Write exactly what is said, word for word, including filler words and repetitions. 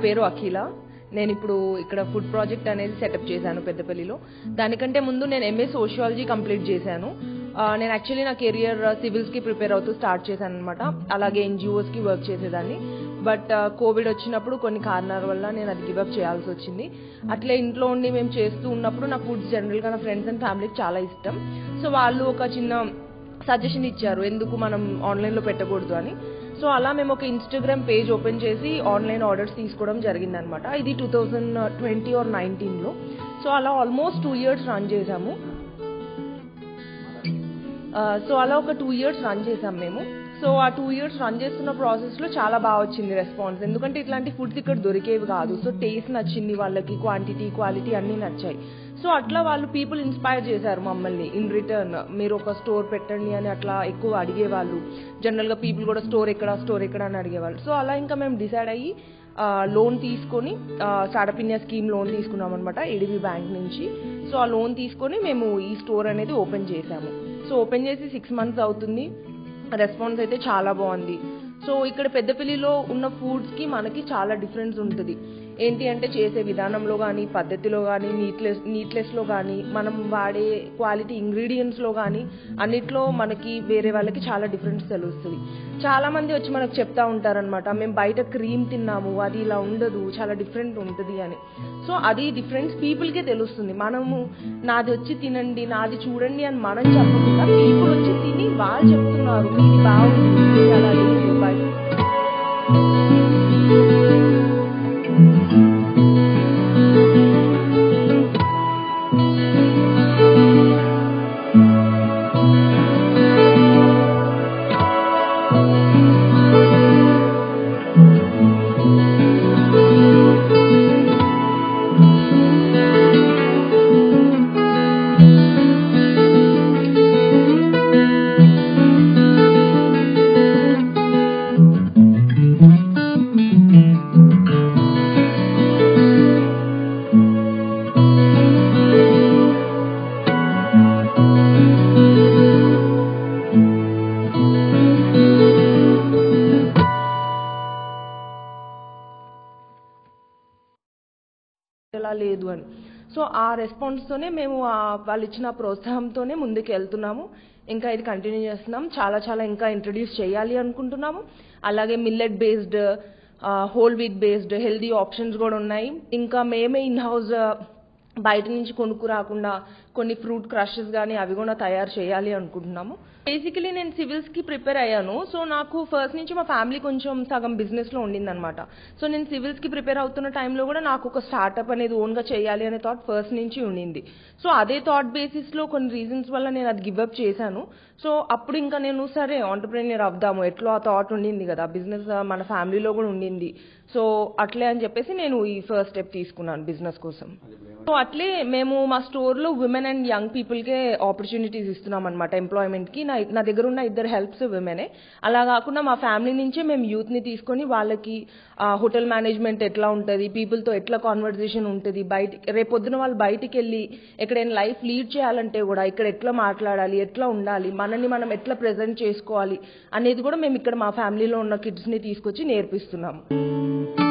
పేరు అఖిల. నేను ఇప్పుడు ఇక్కడ ఫుడ్ ప్రాజెక్ట్ అనేది సెటప్ చేశాను పెద్దపల్లిలో. దానికంటే ముందు నేను ఎంఏ సోషియాలజీ కంప్లీట్ చేశాను. నేను యాక్చువల్లీ నా కెరియర్ సివిల్స్కి ప్రిపేర్ అవుతూ స్టార్ట్ చేశాను అనమాట. అలాగే ఎన్జిఓస్కి వర్క్ చేసేదాన్ని. బట్ కోవిడ్ వచ్చినప్పుడు కొన్ని కారణాల వల్ల నేను అది గివప్ చేయాల్సి వచ్చింది. అట్లే ఇంట్లో ఉండి మేము చేస్తూ ఉన్నప్పుడు నా ఫుడ్స్ జనరల్గా నా ఫ్రెండ్స్ అండ్ ఫ్యామిలీకి చాలా ఇష్టం. సో వాళ్ళు ఒక చిన్న సజెషన్ ఇచ్చారు, ఎందుకు మనం ఆన్లైన్లో పెట్టకూడదు అని. సో అలా మేము ఒక ఇన్స్టాగ్రామ్ పేజ్ ఓపెన్ చేసి ఆన్లైన్ ఆర్డర్స్ తీసుకోవడం జరిగిందనమాట. ఇది టూ థౌజండ్ ట్వంటీ ఆర్ నైన్టీన్లో. సో అలా ఆల్మోస్ట్ టూ ఇయర్స్ రన్ చేసాము. సో అలా ఒక టూ ఇయర్స్ రన్ చేసాం మేము. సో ఆ టూ ఇయర్స్ రన్ చేస్తున్న ప్రాసెస్లో చాలా బాగా వచ్చింది రెస్పాన్స్. ఎందుకంటే ఇట్లాంటి ఫుడ్స్ ఇక్కడ దొరికేవి కాదు. సో టేస్ట్ నచ్చింది వాళ్ళకి, క్వాంటిటీ క్వాలిటీ అన్నీ నచ్చాయి. సో అట్లా వాళ్ళు పీపుల్ ఇన్స్పైర్ చేశారు మమ్మల్ని. ఇన్ రిటర్న్ మీరు ఒక స్టోర్ పెట్టండి అని అట్లా ఎక్కువ అడిగేవాళ్ళు. జనరల్గా పీపుల్ కూడా స్టోర్ ఎక్కడ స్టోర్ ఎక్కడ అని అడిగేవాళ్ళు. సో అలా ఇంకా మేము డిసైడ్ అయ్యి లోన్ తీసుకొని స్టార్టప్ ఇండియా స్కీమ్ లోన్ తీసుకున్నాం అనమాట ఏడీబీ బ్యాంక్ నుంచి. సో ఆ లోన్ తీసుకొని మేము ఈ స్టోర్ అనేది ఓపెన్ చేసాము. సో ఓపెన్ చేసి సిక్స్ మంత్స్ అవుతుంది. రెస్పాన్స్ అయితే చాలా బాగుంది. సో ఇక్కడ పెద్దపల్లిలో ఉన్న ఫుడ్స్కి మనకి చాలా డిఫరెన్స్ ఉంటుంది. ఏంటి అంటే చేసే విధానంలో కానీ, పద్ధతిలో కానీ, నీట్లెస్ నీట్లెస్లో కానీ, మనం వాడే క్వాలిటీ ఇంగ్రీడియంట్స్లో కానీ అన్నిట్లో మనకి వేరే వాళ్ళకి చాలా డిఫరెన్స్ తెలుస్తుంది. చాలామంది వచ్చి మనకు చెప్తా ఉంటారనమాట, మేము బయట క్రీమ్ తిన్నాము, అది ఇలా ఉండదు, చాలా డిఫరెంట్ ఉంటుంది అని. సో అది డిఫరెన్స్ పీపుల్కే తెలుస్తుంది. మనము నాది వచ్చి తినండి, నాది చూడండి అని మనం చెప్పకుండా పీపుల్ వచ్చి తిని వాళ్ళు చెప్తున్నారు ఇది బాగుంది, అలా లేదు బయట. ఎలా లేదు అని. సో ఆ రెస్పాన్స్తోనే మేము వాళ్ళు ఇచ్చిన ప్రోత్సాహంతోనే ముందుకు వెళ్తున్నాము. ఇంకా ఇది కంటిన్యూ చేస్తున్నాం. చాలా చాలా ఇంకా ఇంట్రడ్యూస్ చేయాలి అనుకుంటున్నాము. అలాగే millet based, whole wheat based healthy options కూడా ఉన్నాయి. ఇంకా మేమే ఇన్ హౌస్ బయట నుంచి కొనుక్కు రాకుండా కొన్ని ఫ్రూట్ క్రషెస్ కానీ అవి కూడా తయారు చేయాలి అనుకుంటున్నాము. బేసికలీ నేను సివిల్స్కి ప్రిపేర్ అయ్యాను. సో నాకు ఫస్ట్ నుంచి మా ఫ్యామిలీ కొంచెం సగం బిజినెస్లో ఉండిందనమాట. సో నేను సివిల్స్కి ప్రిపేర్ అవుతున్న టైంలో కూడా నాకు ఒక స్టార్ట్అప్ అనేది ఓన్గా చేయాలి అనే థాట్ ఫస్ట్ నుంచి ఉండింది. సో అదే థాట్ బేసిస్లో కొన్ని రీజన్స్ వల్ల నేను అది గివ్అప్ చేశాను. సో అప్పుడు ఇంకా నేను సరే ఆంటర్ప్రెన్యూర్ అవుదాము, ఎట్లా ఆ థాట్ ఉండింది కదా, బిజినెస్ మన ఫ్యామిలీలో కూడా ఉండింది. సో అట్లే అని చెప్పేసి నేను ఈ ఫస్ట్ స్టెప్ తీసుకున్నాను బిజినెస్ కోసం. సో అట్లే మేము మా స్టోర్లో విమెన్ అండ్ యంగ్ పీపుల్కే ఆపర్చునిటీస్ ఇస్తున్నాం అనమాట ఎంప్లాయ్మెంట్కి. నా నా దగ్గర ఉన్న ఇద్దరు హెల్ప్స్ విమెనే. అలా కాకుండా మా ఫ్యామిలీ నుంచే మేము యూత్ని తీసుకొని వాళ్ళకి హోటల్ మేనేజ్మెంట్ ఎట్లా ఉంటుంది, పీపుల్తో ఎట్లా కాన్వర్జేషన్ ఉంటుంది, బయట రేపొద్దున వాళ్ళు బయటికి వెళ్ళి ఎక్కడైనా లైఫ్ లీడ్ చేయాలంటే కూడా ఇక్కడ ఎట్లా మాట్లాడాలి, ఎట్లా ఉండాలి, మనల్ని మనం ఎట్లా ప్రెజెంట్ చేసుకోవాలి అనేది కూడా మేము ఇక్కడ మా ఫ్యామిలీలో ఉన్న కిడ్స్ని తీసుకొచ్చి నేర్పిస్తున్నాము.